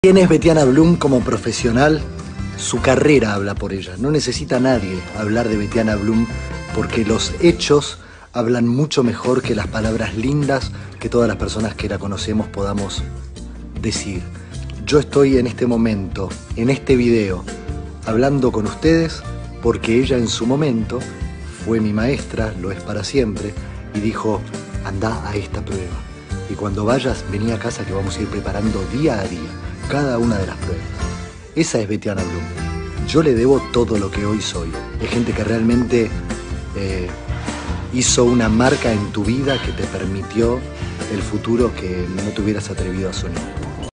¿Quién es Betiana Blum como profesional? Su carrera habla por ella. No necesita nadie hablar de Betiana Blum porque los hechos hablan mucho mejor que las palabras lindas que todas las personas que la conocemos podamos decir. Yo estoy en este momento, en este video, hablando con ustedes porque ella en su momento fue mi maestra, lo es para siempre, y dijo, anda a esta prueba. Y cuando vayas, vení a casa que vamos a ir preparando día a día cada una de las pruebas. Esa es Betiana Blum. Yo le debo todo lo que hoy soy. Es gente que realmente hizo una marca en tu vida que te permitió el futuro que no te hubieras atrevido a soñar.